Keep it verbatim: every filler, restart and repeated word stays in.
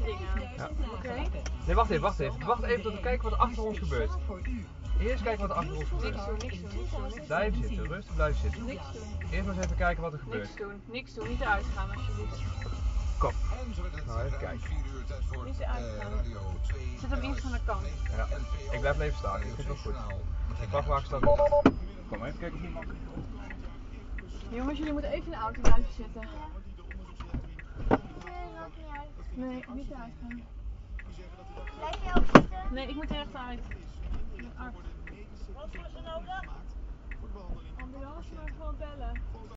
dingen. Ja. Oké? Okay. Nee, wacht even, wacht even. Wacht even tot we kijken wat er achter ons gebeurt. Eerst kijken wat er achter ons gebeurt. Niks doen, niks doen, niks doen, niks doen. Blijf zitten, rustig blijf zitten. Niks doen. Eerst maar eens even kijken wat er gebeurt. Niks doen, niks doen. Niet eruit gaan alsjeblieft. Kom. Nou, even kijken. Niet eruit gaan. Zet hem iets van de kant. Ja, ik blijf even staan. Ik vind het wel goed. De vrachtwagen staat. Kom even kijken of die makkelijk komt. Jongens, jullie moeten even in de auto blijven zitten. Nee, niet eruit gaan. Blijf je ook zitten? Nee, ik moet er echt uit. Ik ben arts. Wat was er nodig? Ambulance, maar gewoon bellen.